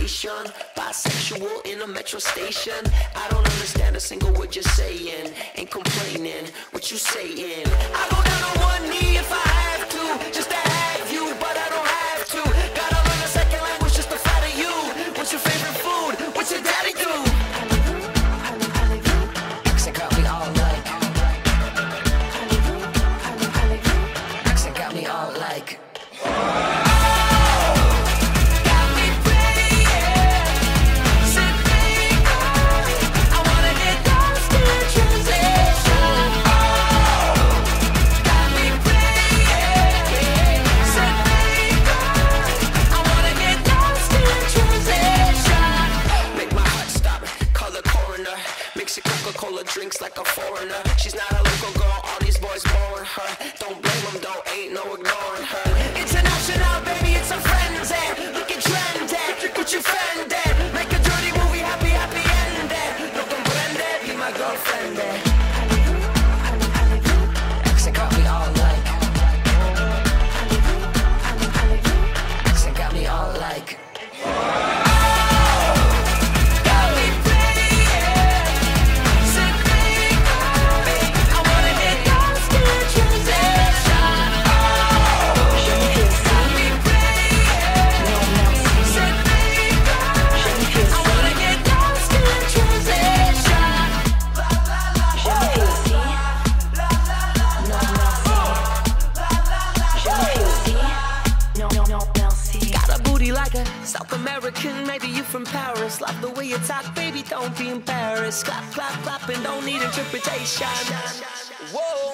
conversation. Bisexual in a metro station. I don't understand a single word you're saying. Ain't complaining, what you saying? I go down on one knee if I have to, just to have you, but I don't have to. Gotta learn a second language just to flatter you. What's your favorite food? What's your daddy do? Accent got me all like. Accent got me all like. Coca-Cola drinks like a foreigner. She's not a local girl, all these boys boring her. Don't blame them though, ain't no ignoring her. International, baby, it's a frenzy. Look at trendy, put your friend there. Make a dirty movie, happy, happy ending. No comprende, be my girlfriend there. Accent got me all like. Accent got me all like. South American, maybe you from Paris. Love the way you talk, baby, don't be embarrassed. Clap, clap, clap, and don't need interpretation. Whoa.